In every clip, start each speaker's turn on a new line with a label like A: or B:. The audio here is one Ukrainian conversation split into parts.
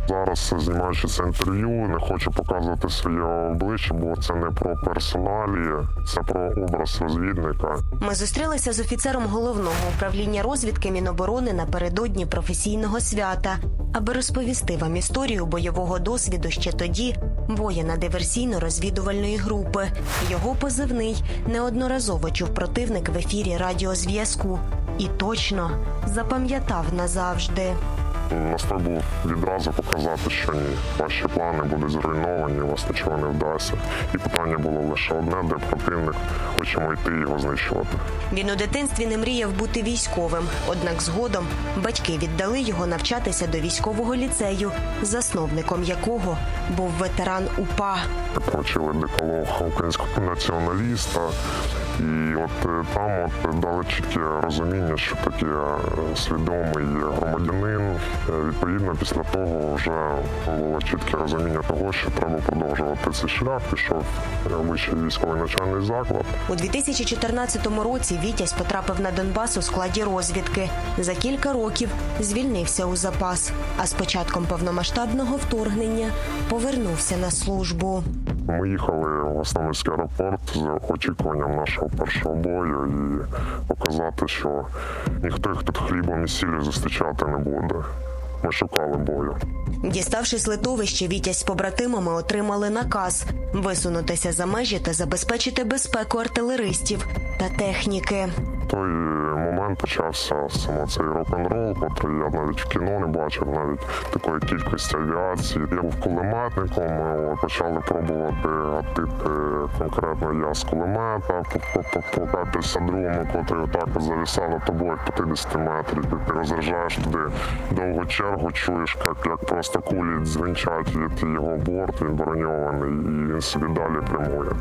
A: Зараз, знімаючи це інтерв'ю, не хочу показувати своє обличчя, бо це не про персоналії, це про образ розвідника.
B: Ми зустрілися з офіцером головного управління розвідки Міноборони напередодні професійного свята, аби розповісти вам історію бойового досвіду ще тоді воїна диверсійно-розвідувальної групи. Його позивний неодноразово чув противник в ефірі радіозв'язку. І точно запам'ятав назавжди.
A: Настрой був відразу показати, що ні, ваші плани будуть зруйновані, у вас нічого не вдасться. І питання було лише одне, де противник, хочемо йти його знищувати.
B: Він у дитинстві не мріяв бути військовим, однак згодом батьки віддали його навчатися до військового ліцею, засновником якого був ветеран УПА.
A: Провчили декалог українського націоналіста. І там дали чітке розуміння, що таке свідомий громадянин. Відповідно, після того вже було чітке розуміння того, що треба продовжувати цей шлях. Пішов вищий військовий навчальний заклад.
B: У 2014 році Вітязь потрапив на Донбас у складі розвідки. За кілька років звільнився у запас, а з початком повномасштабного вторгнення повернувся на службу.
A: Ми їхали в Гостомельський аеропорт з очікуванням нашого першого бою і показати, що ніхто їх тут хлібом і сіллю зустрічати не буде. Ми шукали бою.
B: Діставшись литовище, Вітязь з побратимами отримали наказ висунутися за межі та забезпечити безпеку артилеристів та техніки.
A: В той момент почався саме цей рок-н-рол, який я навіть в кіно не бачив, навіть такої кількості авіації. Я був кулеметником, ми почали пробувати гатити конкретно я з кулемета, по К-52, котрий отак зависав над тобою 50 метрів. Ти розряджаєш туди довгу чергу, чуєш, як просто кулі дзвінчать від його борт, він броньований, і він собі далі прямує.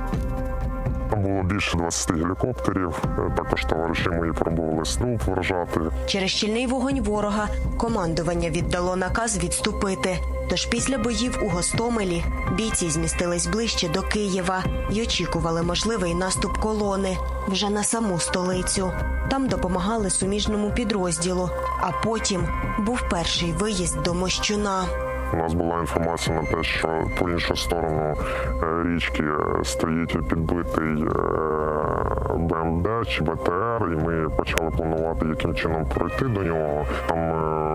A: Там було більше 20 гелікоптерів, також товариші мої пробували снуп вражати.
B: Через щільний вогонь ворога командування віддало наказ відступити. Тож після боїв у Гостомелі бійці змістились ближче до Києва й очікували можливий наступ колони вже на саму столицю. Там допомагали суміжному підрозділу, а потім був перший виїзд до Мощуна.
A: У нас була інформація на те, що по іншу сторону річки стоїть підбитий БМД чи БТР, і ми почали планувати, яким чином пройти до нього. Там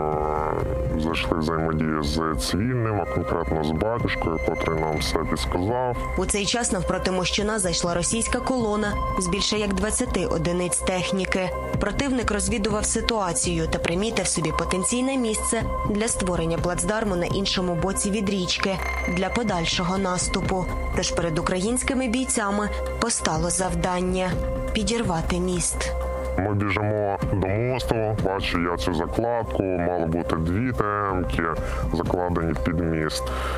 A: зайшли взаємодію з цивільним, а конкретно з батюшкою, котрий нам все підсказав.
B: У цей час навпроти Мощуна зайшла російська колона з більше як 20 одиниць техніки. Противник розвідував ситуацію та примітив собі потенційне місце для створення плацдарму на іншому боці від річки для подальшого наступу. Тож перед українськими бійцями постало завдання – підірвати міст.
A: Ми біжимо до мосту, бачу я цю закладку, мало бути 2 ТМ-ки, закладені під міст.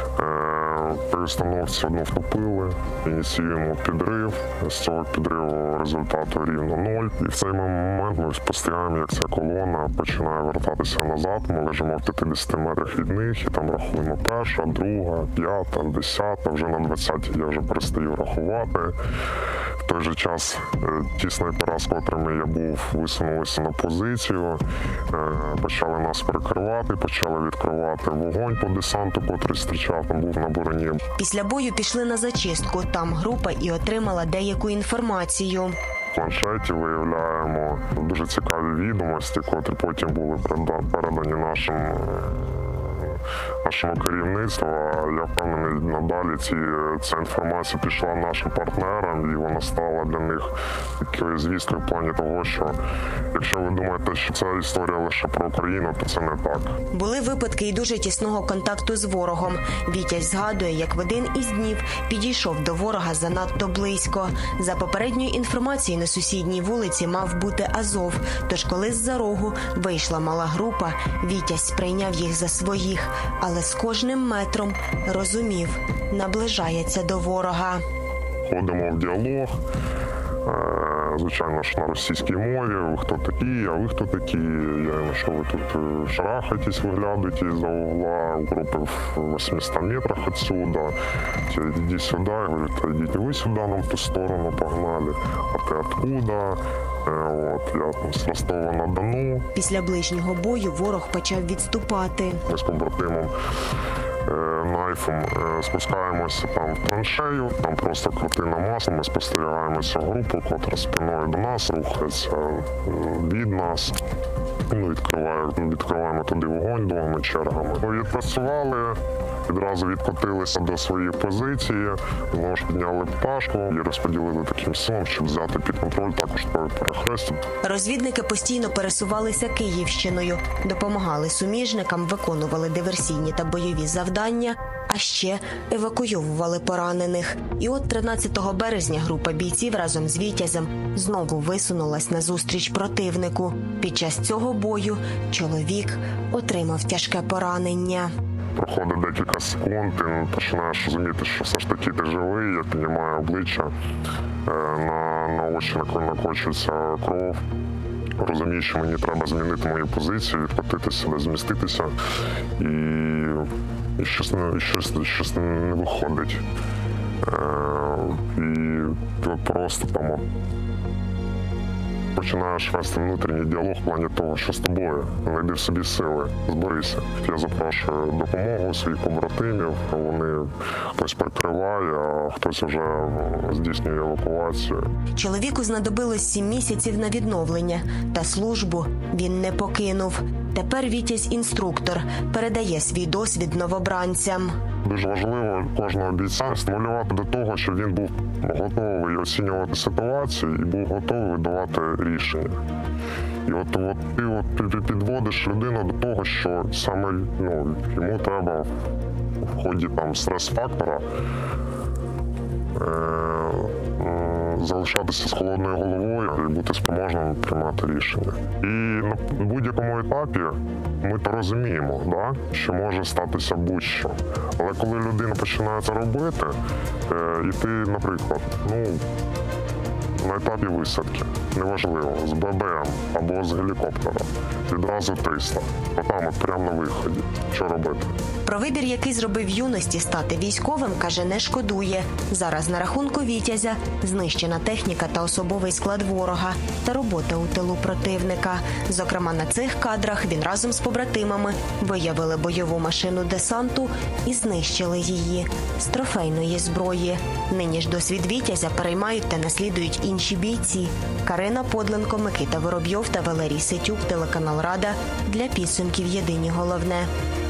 A: При установці одну втопили, ініціюємо підрив, з цього підриву результату рівно 0. І в цей момент ми спостерігаємо, як ця колона починає вертатися назад, ми лежимо в 50 метрах від них, і там рахуємо перша, друга, 5, 10, вже на 20 я вже перестаю рахувати. В той же час ті снайпера, з котрими я був, висунулися на позицію, почали нас прикривати, почали відкривати вогонь по десанту, котрий зустрічав, там був на бороні.
B: Після бою пішли на зачистку, там група і отримала деяку інформацію.
A: В планшеті виявляємо дуже цікаві відомості, котрі потім були передані нашому керівництву. Я впевнений, надалі ця інформація пішла нашим партнерам, і вона стала для них такою звісткою в плані того, що якщо ви думаєте, що ця історія лише про Україну, то це не так.
B: Були випадки і дуже тісного контакту з ворогом. Вітязь згадує, як в один із днів підійшов до ворога занадто близько. За попередньою інформацією, на сусідній вулиці мав бути Азов. Тож коли з-за рогу вийшла мала група, Вітязь сприйняв їх за своїх. Але з кожним метром розумів – наближається до ворога.
A: Ходимо в діалог, звичайно ж на російській мові. Ви хто такі, а ви хто такі? Я що ви тут шарахаєтесь, виглядаєте за угла, групи в 800 метрах отсюда. Іди сюди, я говорю, та йдіть ви сюди, нам в ту сторону погнали. А ти откуда? Я там з Ростова-на-Дону.
B: Після ближнього бою ворог почав відступати.
A: Ми з побратимом найфом спускаємося там в траншею, там просто крутина масла, ми спостерігаємо цю групу, котра спиною до нас рухається від нас. Ну, відкриваємо туди вогонь двома чергами. Ми відпрацювали, відразу відкотилися до своїх позицій, знову ж підняли пташку і розподілили таким силом, щоб взяти під контроль також перехрестя.
B: Розвідники постійно пересувалися Київщиною, допомагали суміжникам, виконували диверсійні та бойові завдання, а ще евакуйовували поранених. І от 13 березня група бійців разом з Вітязем знову висунулась на зустріч противнику. Під час цього бою чоловік отримав тяжке поранення.
A: Проходить декілька секунд, і починаєш розуміти, що все ж таки ти живий, я піднімаю обличчя, на очі накочується кров. Розумію, що мені треба змінити мою позицію, відкотитися, зміститися, і щось не виходить. І просто там починаєш вести внутрішній діалог в плані того, що з тобою, знайди в собі сили, зберися. Я запрошую допомогу своїх побратимів, хтось прикриває, а хтось вже здійснює евакуацію.
B: Чоловіку знадобилось 7 місяців на відновлення, та службу він не покинув. Тепер Вітязь-інструктор передає свій досвід новобранцям.
A: Дуже важливо кожного бійця стимулювати до того, щоб він був готовий оцінювати ситуацію і був готовий видавати рішення. І от ти підводиш людину до того, що саме йому треба в ході стрес-фактора залишатися з холодною головою і бути спроможним приймати рішення. І на будь-якому етапі ми то розуміємо, що може статися будь-що. Але коли людина починає це робити, і ти, наприклад, на етапі висадки, неважливо, з ББМ або з гелікоптера, відразу 300, отам прямо на виході. Що робити?
B: Про вибір, який зробив в юності стати військовим, каже, не шкодує. Зараз на рахунку Вітязя знищена техніка та особовий склад ворога та робота у тилу противника. Зокрема, на цих кадрах він разом з побратимами виявили бойову машину десанту і знищили її з трофейної зброї. Нині ж досвід Вітязя переймають та наслідують інші бійці. Карина Подленко, Микита Воробйов та Валерій Ситюк, телеканал Рада. Для підсумків єдині головне.